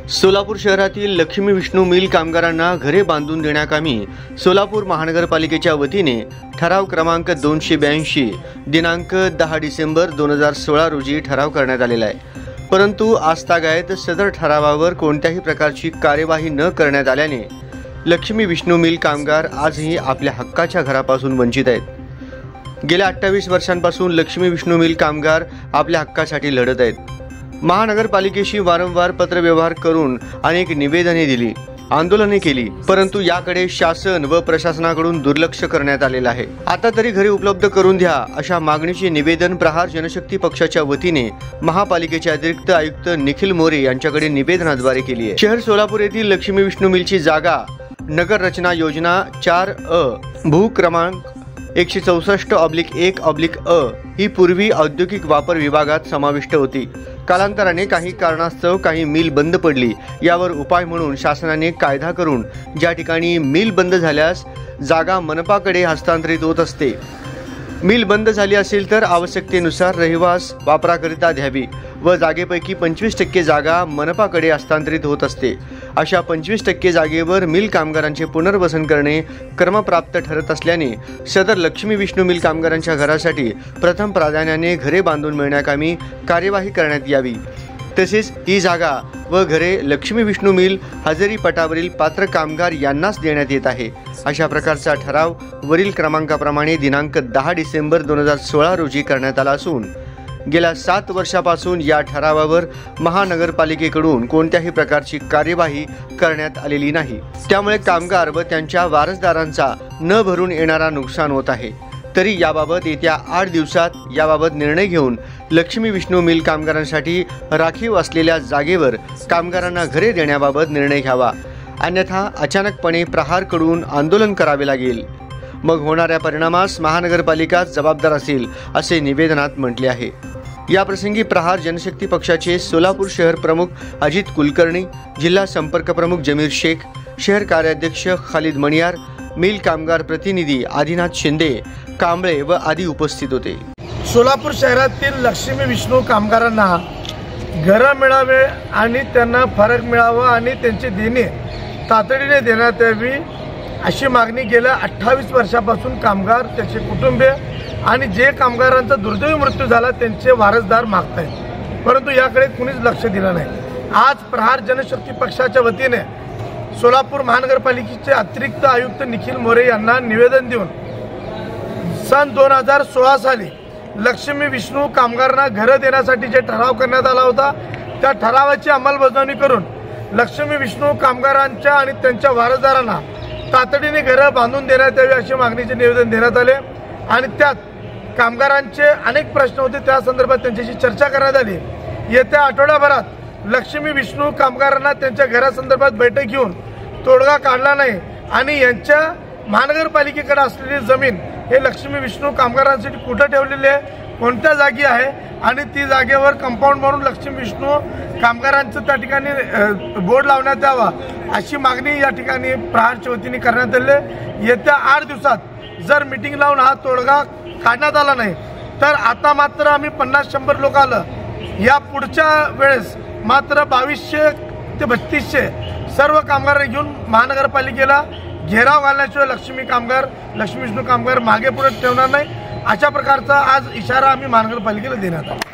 सोलापूर शहरातील लक्ष्मी विष्णू मिल कामगारांना घरे बांधून देण्याकामी सोलापूर महानगरपालिकेच्या वतीने ठराव क्रमांक 282 दिनांक 10 डिसेंबर 2016 रोजी ठराव करण्यात आलेला आहे। परंतु आजतागायत सदर ठरावावर कोणत्याही प्रकारची कार्यवाही न करण्यात आल्याने लक्ष्मी विष्णू मिल कामगार आजही आपल्या हक्काच्या घरापासून वंचित आहेत। गेल्या 28 वर्षांपासून लक्ष्मी विष्णू मिल कामगार आपल्या हक्कासाठी लढत आहेत। महानगरपालिकेशी वारंवार पत्रव्यवहार करून अनेक निवेदने दिली, आंदोलने केली, परंतु याकडे शासन व प्रशासनाकडून दुर्लक्ष करण्यात आलेलं आहे। आता तरी घरे उपलब्ध करून द्या अशा मागणीचे निवेदन प्रहार जनशक्ती पक्षाच्या वतीने महापालिकेचे अतिरिक्त आयुक्त निखिल मोरे यांच्याकडे निवेदनाद्वारे केली आहे। शहर सोलापूर येथील लक्ष्मी विष्णू मिलची जागा नगर रचना योजना 4A भू क्रमांक 164/1/अ ही पूर्वी औद्योगिक वापर विभागात समाविष्ट होती। कालांतराने काही कारणास्तव काही मिल बंद पडली। यावर उपाय म्हणून शासनाने कायदा करून ज्या ठिकाणी मिल बंद झाल्यास जागा मनपाकडे हस्तांतरित होत असते। मिल बंद झाली असेल तर आवश्यकतेनुसार रहिवास वापराकरिता द्यावी व जागेपैकी 25% जागा मनपाकडे हस्तांतरित होत असते। अशा 25% जागेवर मिल कामगारांचे पुनर्वसन करणे क्रमप्राप्त ठरत असल्याने सदर लक्ष्मी विष्णू मिल कामगारांच्या घरासाठी प्रथम प्राधान्याने घरे बांधून मिळण्याकामी कार्यवाही करण्यात यावी। तसेच ही जागा व घरे लक्ष्मी विष्णू मिल हजेरी पटावरील पात्र कामगार यांनाच देण्यात येत आहे। अशा प्रकारचा ठराव वरील क्रमांकाप्रमाणे दिनांक 10 डिसेंबर 2016 रोजी करण्यात आला असून गेल्या 7 वर्षापासून या ठरावावर महानगरपालिकेकडून कोणत्याही प्रकारची कार्यवाही करण्यात आलेली नाही। त्यामुळे कामगार व त्यांच्या वारसदारांचा न भरून येणारा नुकसान होत आहे। तरी याबाबत येत्या 8 दिवसात याबाबत निर्णय घेऊन लक्ष्मी विष्णू मिल कामगारांसाठी राखीव असलेल्या जागेवर कामगारांना घरे देण्याबाबत निर्णय घ्यावा, अन्यथा अचानकपणे प्रहारकडून आंदोलन करावे लागेल। मग होणाऱ्या परिणामास महानगरपालिका जबाबदार असेल असे निवेदनात म्हटले आहे। या प्रसंगी प्रहार जनशक्ती पक्षाचे सोलापूर शहर प्रमुख अजित कुलकर्णी, जिल्हा संपर्क प्रमुख जमीर शेख, शहर कार्याध्यक्ष खालिद मणियार, मिल कामगार प्रतिनिधी आदिनाथ शिंदे, कांबळे व आदी उपस्थित होते। सोलापूर शहरातील लक्ष्मी विष्णू कामगारांना घर मिळावे आणि त्यांना फरक मिळावा आणि त्यांचे देणे तातडीने देण्यात यावी अशी मागणी गेल्या 28 वर्षापासून कामगार, त्याचे कुटुंबीय आणि जे कामगारांचा दुर्दैवी मृत्यू झाला त्यांचे वारसदार मागत आहेत, परंतु याकडे कुणीच लक्ष दिलं नाही। आज प्रहार जनशक्ती पक्षाच्या वतीने सोलापूर महानगरपालिकेचे अतिरिक्त आयुक्त निखिल मोरे यांना निवेदन देऊन सन 2016 साली लक्ष्मी विष्णू कामगारांना घरं देण्यासाठी जे ठराव करण्यात आला होता त्या ठरावाची अंमलबजावणी करून लक्ष्मी विष्णू कामगारांच्या आणि त्यांच्या वारसदारांना तातडीने घरं बांधून देण्यात यावी अशी मागणीचे निवेदन देण्यात आले आणि त्यात कामगारांचे अनेक प्रश्न होते, त्या संदर्भात त्यांच्याशी चर्चा करण्यात आली। येत्या आठवड्याभरात लक्ष्मी विष्णू कामगारांना त्यांच्या घरासंदर्भात बैठक घेऊन तोडगा काढला नाही आणि यांच्या महानगरपालिकेकडे असलेली जमीन हे लक्ष्मी विष्णू कामगारांसाठी कुठं ठेवलेली आहे, कोणत्या जागी आहे आणि ती जागेवर कंपाऊंड म्हणून लक्ष्मी विष्णू कामगारांचं त्या ठिकाणी बोर्ड लावण्यात यावा अशी मागणी या ठिकाणी प्रहारच्या वतीने करण्यात आली। येत्या 8 दिवसात जर मीटिंग लावून हा तोडगा काढण्यात आला नाही तर आता मात्र आम्ही 50-100 लोक आलं, या पुढच्या वेळेस मात्र 2200 ते 3200 सर्व कामगार घेऊन महानगरपालिकेला घेराव घालण्याशिवाय लक्ष्मी विष्णू कामगार मागे पुढे ठेवणार नाही अशा प्रकारचा आज इशारा आम्ही महानगरपालिकेला देण्यात आला।